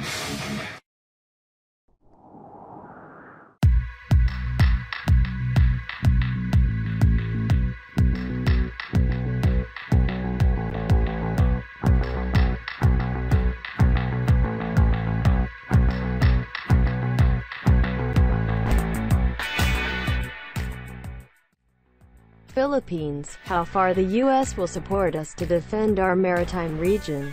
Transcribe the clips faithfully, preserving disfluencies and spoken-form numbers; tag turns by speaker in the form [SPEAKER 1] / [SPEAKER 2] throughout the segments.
[SPEAKER 1] Philippines, how far the U S will support us to defend our maritime region.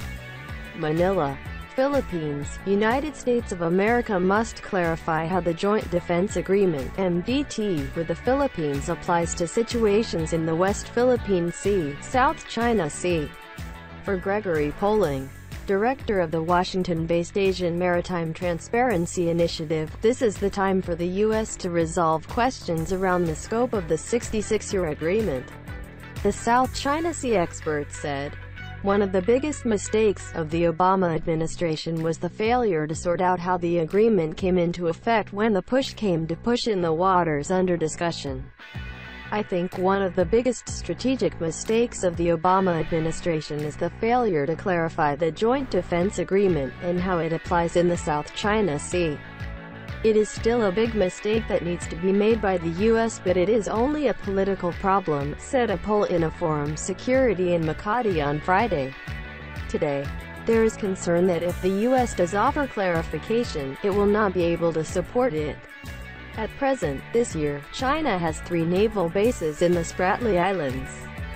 [SPEAKER 1] Manila, Philippines. United States of America must clarify how the Joint Defense Agreement (M D T) with the Philippines applies to situations in the West Philippine Sea, South China Sea. For Gregory Poling, director of the Washington-based Asian Maritime Transparency Initiative, this is the time for the U S to resolve questions around the scope of the sixty-six-year agreement. The South China Sea expert said, "One of the biggest mistakes of the Obama administration was the failure to sort out how the agreement came into effect when the push came to push in the waters under discussion. I think one of the biggest strategic mistakes of the Obama administration is the failure to clarify the Joint Defense Agreement and how it applies in the South China Sea. It is still a big mistake that needs to be made by the U S, but it is only a political problem," said a poll in a forum security in Makati on Friday. Today, there is concern that if the U S does offer clarification, it will not be able to support it. At present, this year, China has three naval bases in the Spratly Islands.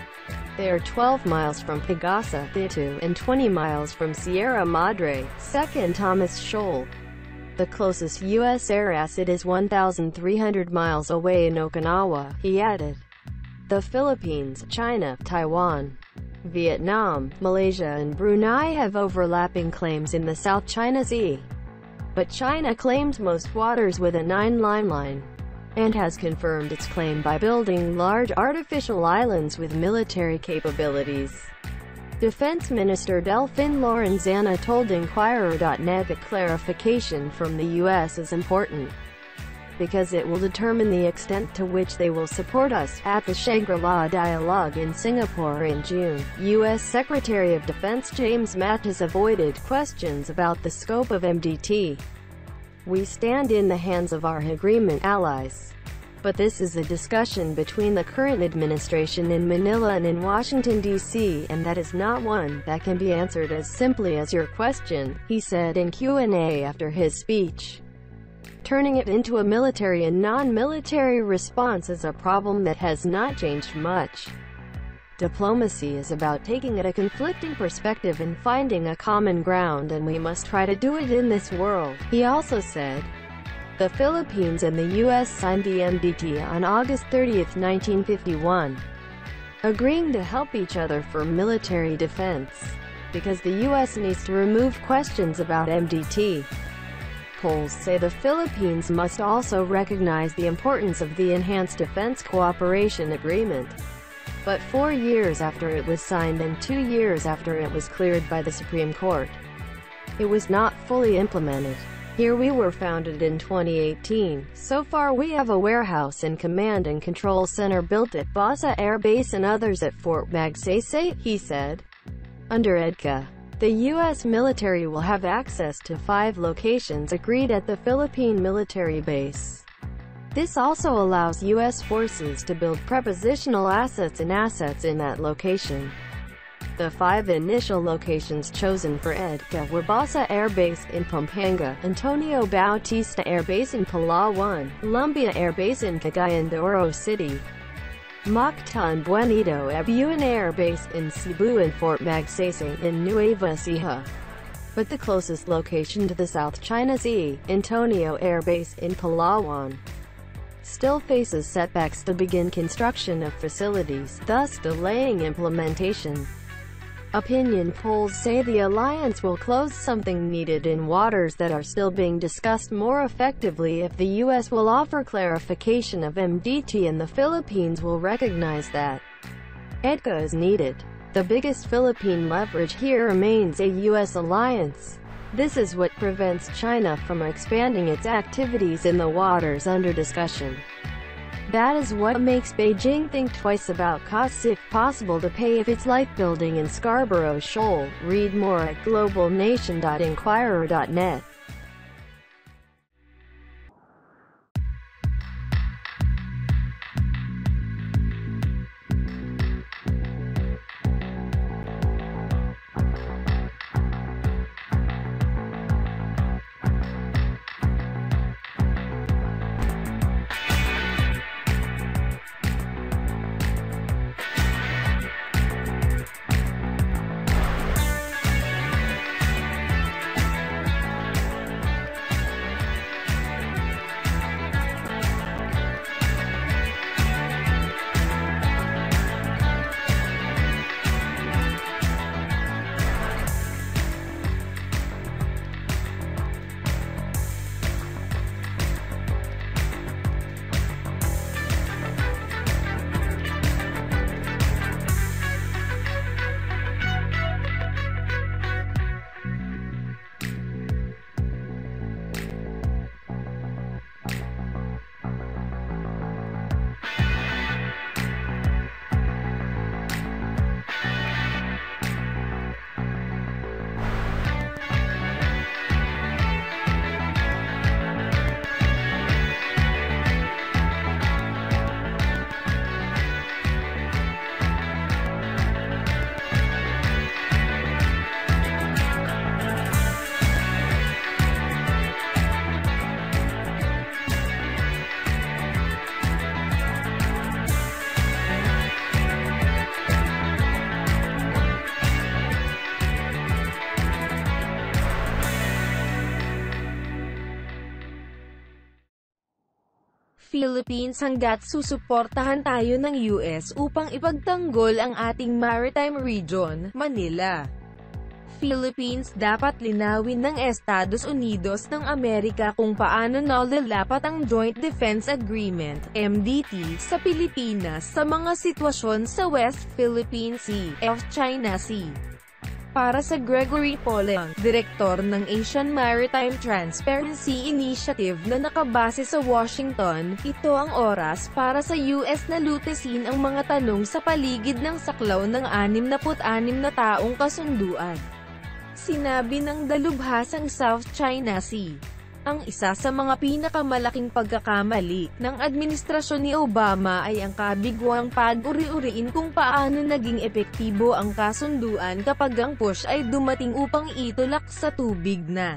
[SPEAKER 1] They are twelve miles from Pagasa, Thitu, and twenty miles from Sierra Madre, Second Thomas Shoal. The closest U S air asset is one thousand three hundred miles away in Okinawa, he added. The Philippines, China, Taiwan, Vietnam, Malaysia and Brunei have overlapping claims in the South China Sea. But China claims most waters with a nine-line line, and has confirmed its claim by building large artificial islands with military capabilities. Defense Minister Delfin Lorenzana told Inquirer dot net that clarification from the U S is important, because it will determine the extent to which they will support us. At the Shangri-La Dialogue in Singapore in June, U S Secretary of Defense James Mattis avoided questions about the scope of M D T. "We stand in the hands of our agreement allies. But this is a discussion between the current administration in Manila and in Washington, D C, and that is not one that can be answered as simply as your question," he said in Q and A after his speech. Turning it into a military and non-military response is a problem that has not changed much. Diplomacy is about taking a conflicting perspective and finding a common ground, and we must try to do it in this world, he also said. The Philippines and the U S signed the M D T on August thirtieth, nineteen fifty-one, agreeing to help each other for military defense, because the U S needs to remove questions about M D T. Polls say the Philippines must also recognize the importance of the Enhanced Defense Cooperation Agreement. But four years after it was signed and two years after it was cleared by the Supreme Court, it was not fully implemented. Here we were founded in twenty eighteen. So far we have a warehouse and command and control center built at Basa Air Base and others at Fort Magsaysay, he said. Under E D C A, the U S military will have access to five locations agreed at the Philippine military base. This also allows U S forces to build prepositional assets and assets in that location. The five initial locations chosen for E D C A were Basa Air Base in Pampanga, Antonio Bautista Air Base in Palawan, Lumbia Air Base in Cagayan de Oro City, Mactan Buenito Abuan Air Base in Cebu, and Fort Magsaysay in Nueva Ecija. But the closest location to the South China Sea, Antonio Air Base in Palawan, still faces setbacks to begin construction of facilities, thus delaying implementation. Opinion polls say the alliance will close something needed in waters that are still being discussed more effectively if the U S will offer clarification of M D T and the Philippines will recognize that E D C A is needed. The biggest Philippine leverage here remains a U S alliance. This is what prevents China from expanding its activities in the waters under discussion. That is what makes Beijing think twice about costs, if possible to pay if it's like building in Scarborough Shoal. Read more at global nation dot inquirer dot net.
[SPEAKER 2] Philippines, hangga't susuportahan tayo ng U S upang ipagtanggol ang ating maritime region, Manila. Philippines, dapat linawin ng Estados Unidos ng Amerika kung paano nalalapat ang Joint Defense Agreement, M D T, sa Pilipinas sa mga sitwasyon sa West Philippine Sea, F China Sea. Para sa Gregory Poling, direktor ng Asian Maritime Transparency Initiative na nakabase sa Washington, ito ang oras para sa U S na lutisin ang mga tanong sa paligid ng saklaw ng anim na anim na taong kasunduan. Sinabi ng dalubhasang South China Sea, ang isa sa mga pinakamalaking pagkakamali ng administrasyon ni Obama ay ang kabigwang pag-uri-uriin kung paano naging epektibo ang kasunduan kapag ang push ay dumating upang itulak sa tubig na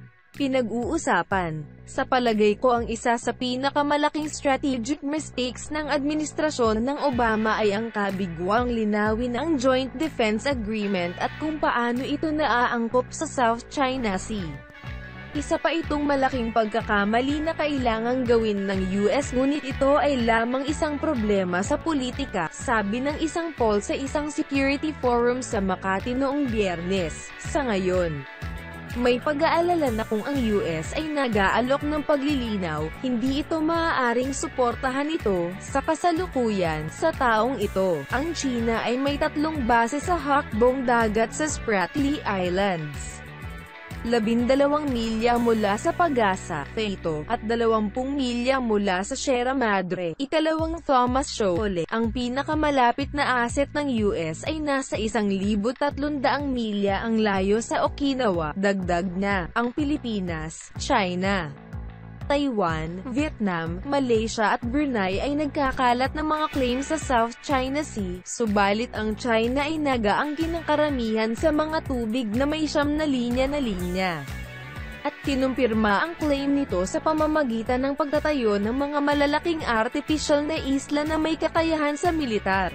[SPEAKER 2] pinag-uusapan. Sa palagay ko, ang isa sa pinakamalaking strategic mistakes ng administrasyon ng Obama ay ang kabigwang linawin ang Joint Defense Agreement at kung paano ito naaangkop sa South China Sea. Isa pa itong malaking pagkakamali na kailangang gawin ng U S, ngunit ito ay lamang isang problema sa politika, sabi ng isang poll sa isang security forum sa Makati noong Biyernes. Sa ngayon, may pag-aalala na kung ang U S ay nag-aalok ng paglilinaw, hindi ito maaaring suportahan ito sa kasalukuyan sa taong ito. Ang China ay may tatlong base sa hakbong dagat sa Spratly Islands, labindalawang milya mula sa Pagasa, Feito, at dalawampung milya mula sa Sierra Madre. Ikalawang Thomas Shoal, ang pinakamalapit na asset ng U S ay nasa isang libo tatlundaang milya ang layo sa Okinawa. Dagdag na, ang Pilipinas, China, Taiwan, Vietnam, Malaysia at Brunei ay nagkakalat ng mga claims sa South China Sea, subalit ang China ay nagaangkin ng karamihan sa mga tubig na may siyam na linya na linya. At kinumpirma ang claim nito sa pamamagitan ng pagtatayo ng mga malalaking artificial na isla na may kakayahan sa militar.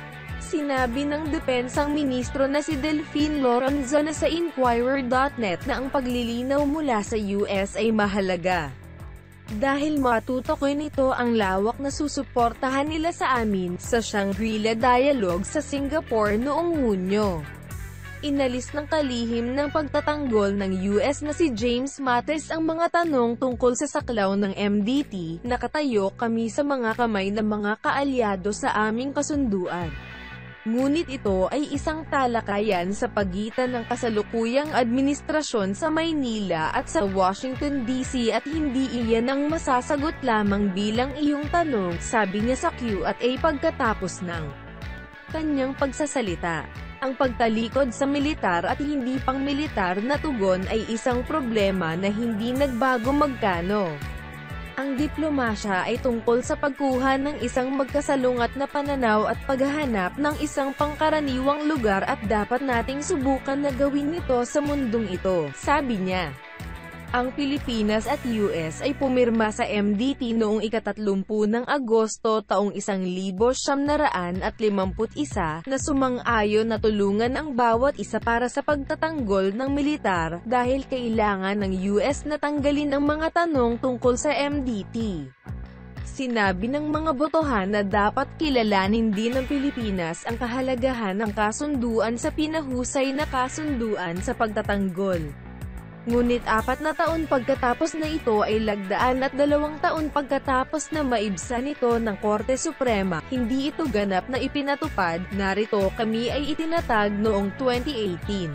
[SPEAKER 2] Sinabi ng depensang ministro na si Delphine Lorenzana sa inquirer dot net na ang paglilinaw mula sa U S ay mahalaga dahil matutukoy nito ang lawak na susuportahan nila sa amin sa Shangri-La Dialogue sa Singapore noong Hunyo. Inalis ng kalihim ng pagtatanggol ng U S na si James Mattis ang mga tanong tungkol sa saklaw ng M D T. Nakatayo kami sa mga kamay ng mga kaalyado sa aming kasunduan. Ngunit ito ay isang talakayan sa pagitan ng kasalukuyang administrasyon sa Maynila at sa Washington D C at hindi iyan ang masasagot lamang bilang iyong tanong, sabi niya sa Q and A pagkatapos ng kanyang pagsasalita. Ang pagtalikod sa militar at hindi pang militar na tugon ay isang problema na hindi nagbago magkano. Ang diplomasya ay tungkol sa pagkuha ng isang magkasalungat na pananaw at paghahanap ng isang pangkaraniwang lugar at dapat nating subukan na gawin ito sa mundong ito, sabi niya. Ang Pilipinas at U S ay pumirma sa M D T noong ikatatlumpu ng Agosto taong isang libo siyam na raan at limamput isa na sumang-ayon na tulungan ang bawat isa para sa pagtatanggol ng militar dahil kailangan ng U S na tanggalin ang mga tanong tungkol sa M D T. Sinabi ng mga botohan na dapat kilalanin din ng Pilipinas ang kahalagahan ng kasunduan sa pinahusay na kasunduan sa pagtatanggol. Ngunit apat na taon pagkatapos na ito ay lagdaan at dalawang taon pagkatapos na maibsan ito ng Korte Suprema, hindi ito ganap na ipinatupad. Narito kami ay itinatag noong twenty eighteen.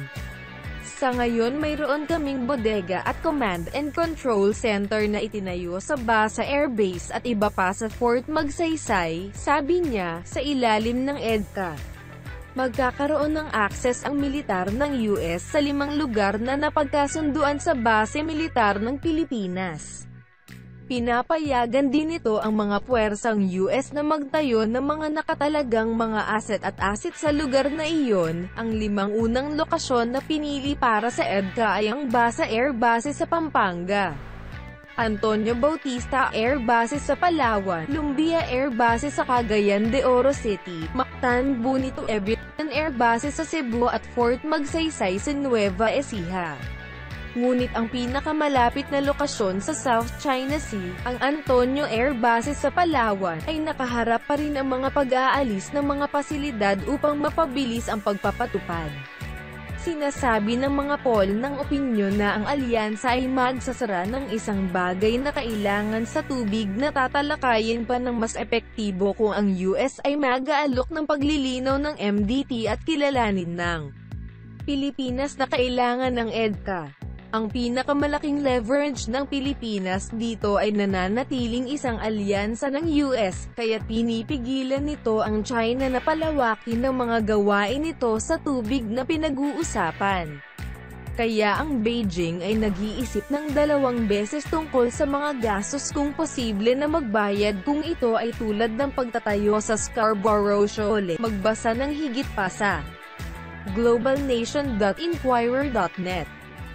[SPEAKER 2] Sa ngayon mayroon kaming bodega at command and control center na itinayo sa Basa Air Base at iba pa sa Fort Magsaysay, sabi niya, sa ilalim ng EDCA. Magkakaroon ng access ang militar ng U S sa limang lugar na napagkasunduan sa base militar ng Pilipinas. Pinapayagan din ito ang mga puwersang U S na magtayo ng mga nakatalagang mga asset at asset sa lugar na iyon. Ang limang unang lokasyon na pinili para sa EDCA ay ang Basa Air Base sa Pampanga, Antonio Bautista Air Base sa Palawan, Lumbia Air Base sa Cagayan de Oro City, Mactan Bonito Evitan Air Base sa Cebu at Fort Magsaysay sa Nueva Ecija. Ngunit ang pinakamalapit na lokasyon sa South China Sea, ang Antonio Air Base sa Palawan, ay nakaharap pa rin ang mga pag-aalis ng mga pasilidad upang mapabilis ang pagpapatupad. Sinasabi ng mga poll ng opinyon na ang alyansa ay magsasara ng isang bagay na kailangan sa tubig na tatalakayin pa ng mas epektibo kung ang U S ay mag-aalok ng paglilinaw ng M D T at kilalanin ng Pilipinas na kailangan ng EDCA. Ang pinakamalaking leverage ng Pilipinas dito ay nananatiling isang alyansa ng U S, kaya't pinipigilan nito ang China na palawakin ng mga gawain nito sa tubig na pinag-uusapan. Kaya ang Beijing ay nag-iisip ng dalawang beses tungkol sa mga gastos kung posible na magbayad kung ito ay tulad ng pagtatayo sa Scarborough Shoal. Magbasa ng higit pa sa global nation dot inquirer dot net.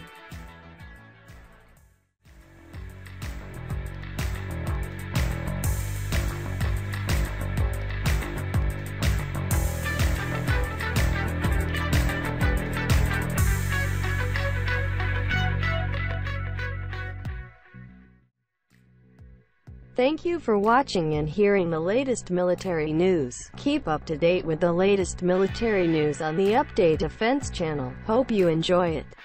[SPEAKER 1] Thank you for watching and hearing the latest military news. Keep up to date with the latest military news on the Update Defense channel. Hope you enjoy it.